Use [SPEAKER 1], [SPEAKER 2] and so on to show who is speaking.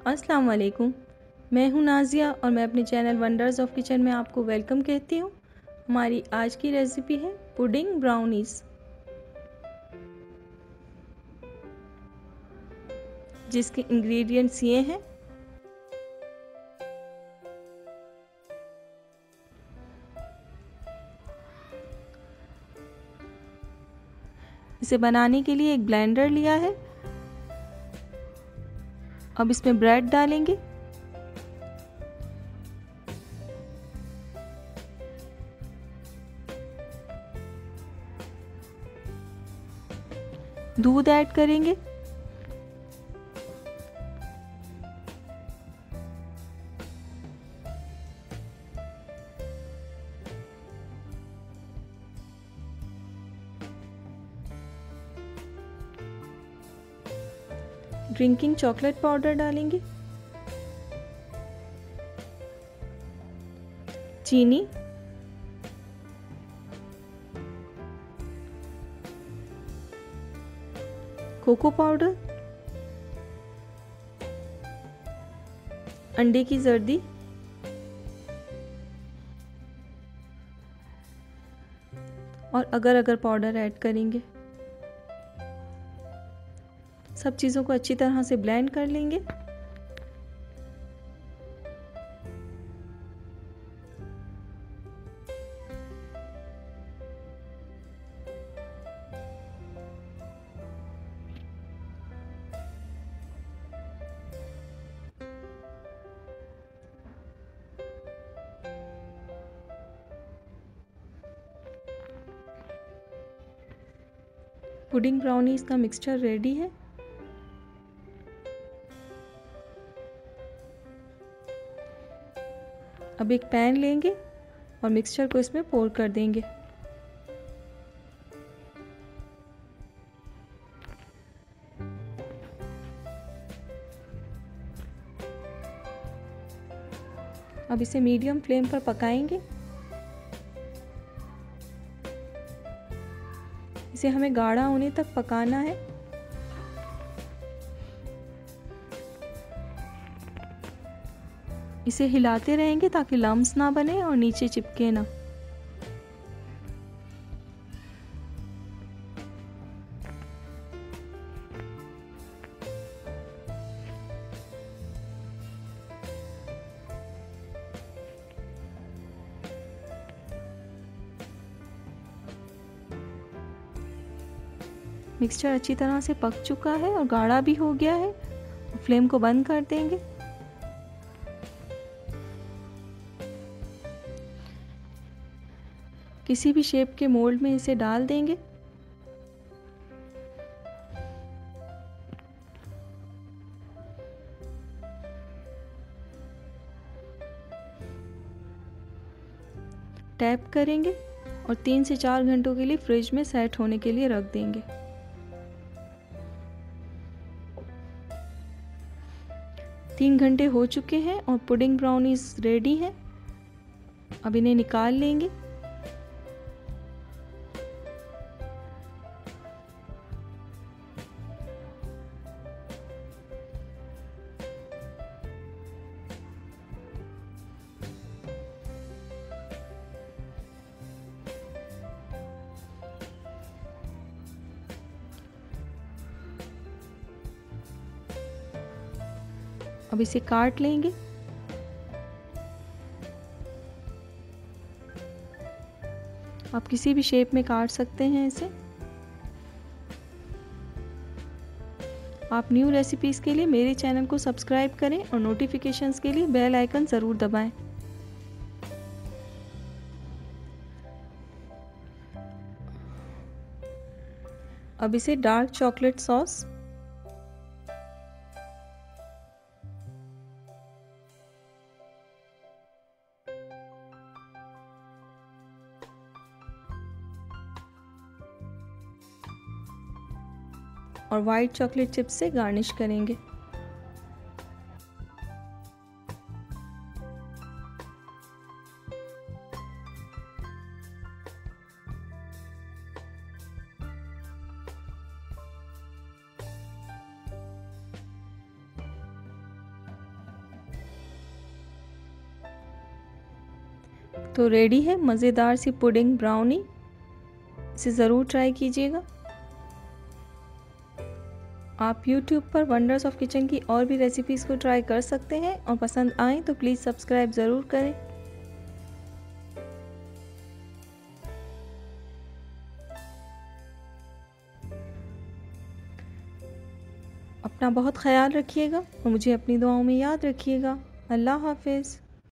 [SPEAKER 1] अस्सलाम वालेकुम। मैं हूं नाज़िया और मैं अपने चैनल वंडर्स ऑफ किचन में आपको वेलकम कहती हूं। हमारी आज की रेसिपी है पुडिंग ब्राउनीज़, जिसके इंग्रेडिएंट्स ये हैं। इसे बनाने के लिए एक ब्लेंडर लिया है। अब इसमें ब्रेड डालेंगे, दूध ऐड करेंगे, ड्रिंकिंग चॉकलेट पाउडर डालेंगे, चीनी, कोको पाउडर, अंडे की जर्दी और अगर पाउडर ऐड करेंगे। सब चीज़ों को अच्छी तरह से ब्लेंड कर लेंगे। पुडिंग ब्राउनीज का मिक्सचर रेडी है। अब एक पैन लेंगे और मिक्सचर को इसमें पोर कर देंगे। अब इसे मीडियम फ्लेम पर पकाएंगे। इसे हमें गाढ़ा होने तक पकाना है। इसे हिलाते रहेंगे ताकि लम्स ना बने और नीचे चिपके ना। मिक्सचर अच्छी तरह से पक चुका है और गाढ़ा भी हो गया है। फ्लेम को बंद कर देंगे। किसी भी शेप के मोल्ड में इसे डाल देंगे। टैप करेंगे और 3 से 4 घंटों के लिए फ्रिज में सेट होने के लिए रख देंगे। 3 घंटे हो चुके हैं और पुडिंग ब्राउनीज रेडी हैं। अब इन्हें निकाल लेंगे। अब इसे काट लेंगे। आप किसी भी शेप में काट सकते हैं इसे। आप न्यू रेसिपीज़ के लिए मेरे चैनल को सब्सक्राइब करें और नोटिफिकेशंस के लिए बेल आइकन ज़रूर दबाएं। अब इसे डार्क चॉकलेट सॉस, और वाइट चॉकलेट चिप्स से गार्निश करेंगे। तो रेडी है मज़ेदार सी पुडिंग ब्राउनी। इसे ज़रूर ट्राई कीजिएगा। आप YouTube पर वंडर्स ऑफ किचन की और भी रेसिपीज़ को ट्राई कर सकते हैं और पसंद आए तो प्लीज़ सब्सक्राइब ज़रूर करें। अपना बहुत ख्याल रखिएगा और मुझे अपनी दुआओं में याद रखिएगा। अल्लाह हाफ़िज़।